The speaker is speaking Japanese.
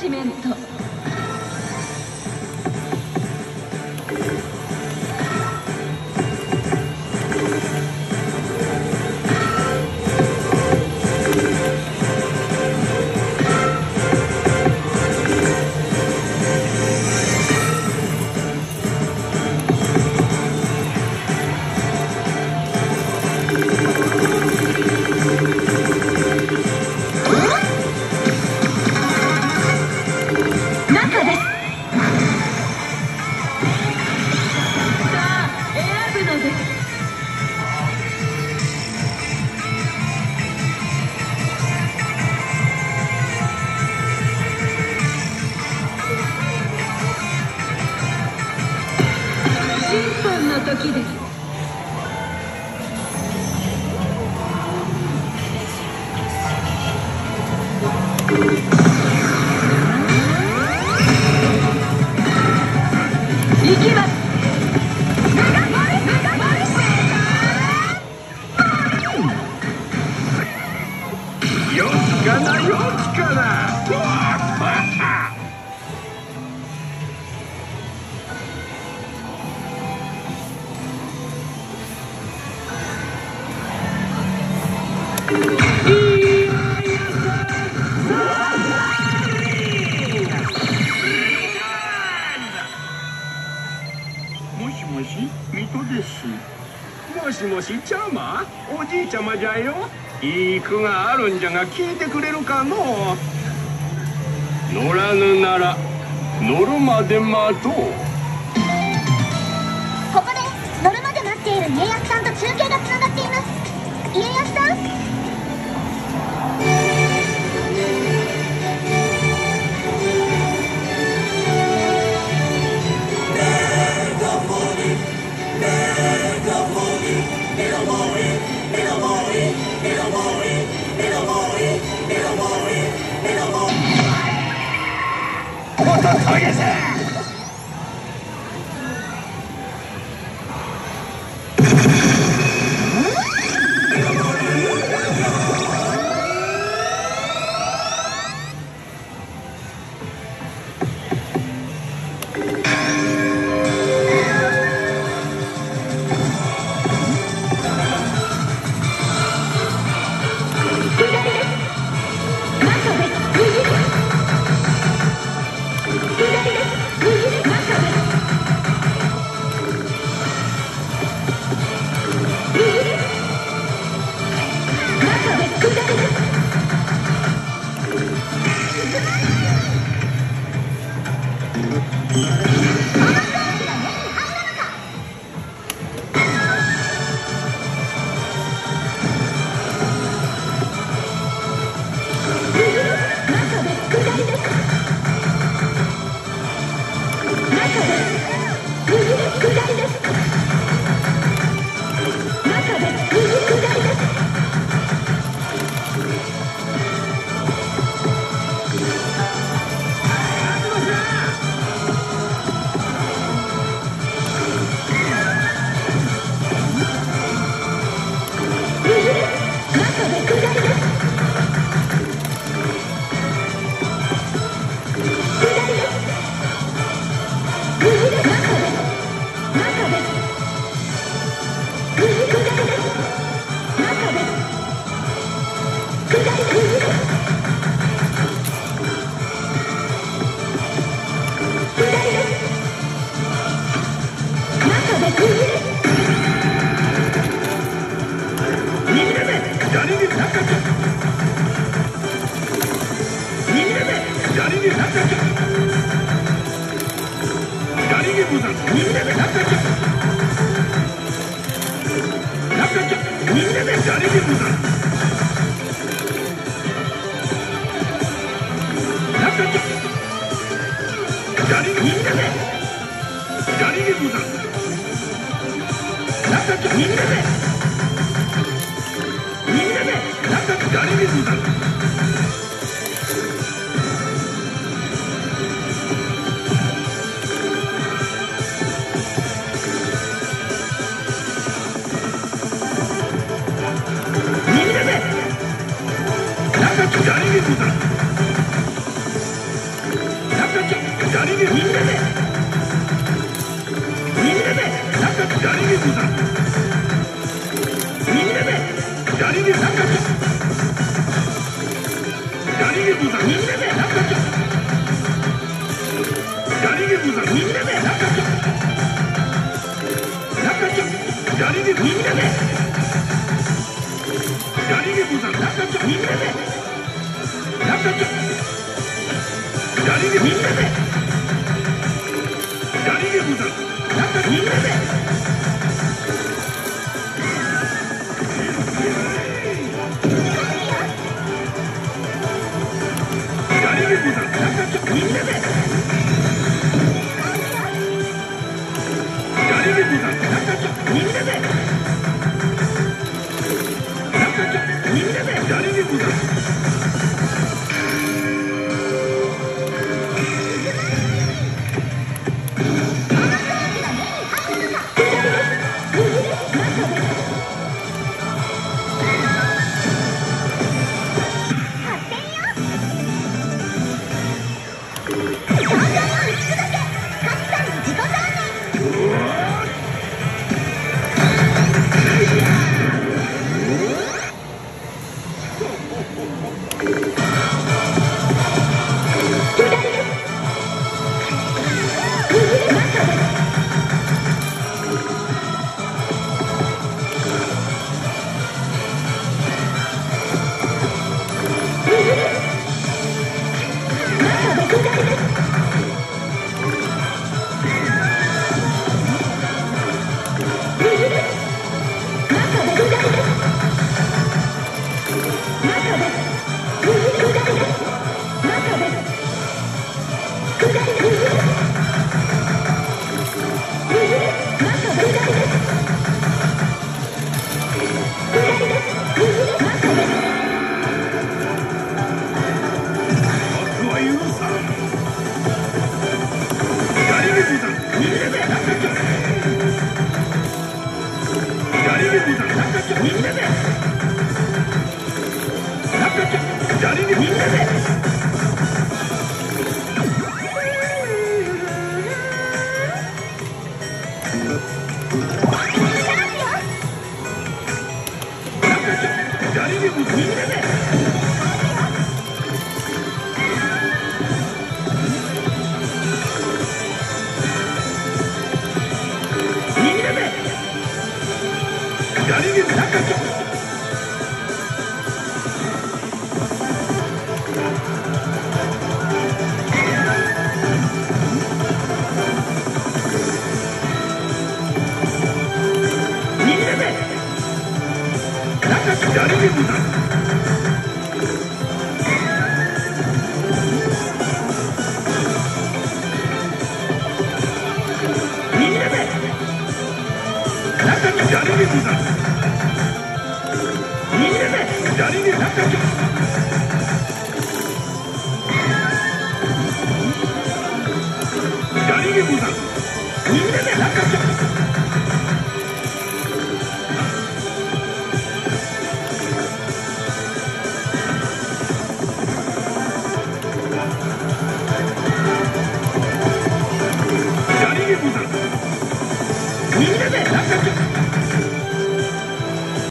チメント。時です。行きます。 よきかなよきかな。もしもし、水戸です。もしもし、ちゃま、おじいちゃまじゃよ。いい句があるんじゃが聞いてくれるかの。乗らぬなら乗るまで待とう。 ここで乗るまで待っている家康さんと中継がつながっています。家康さん。 ざみんなで中ちゃやりでござみんなで中ちゃやりでみんなでやりでござ中ちゃみんなで中ちゃやりでみんなでやりでござ中みんなでみんなでやりでござ中ちゃみんなで中ちゃみんなでやりでござみんなで中ちゃ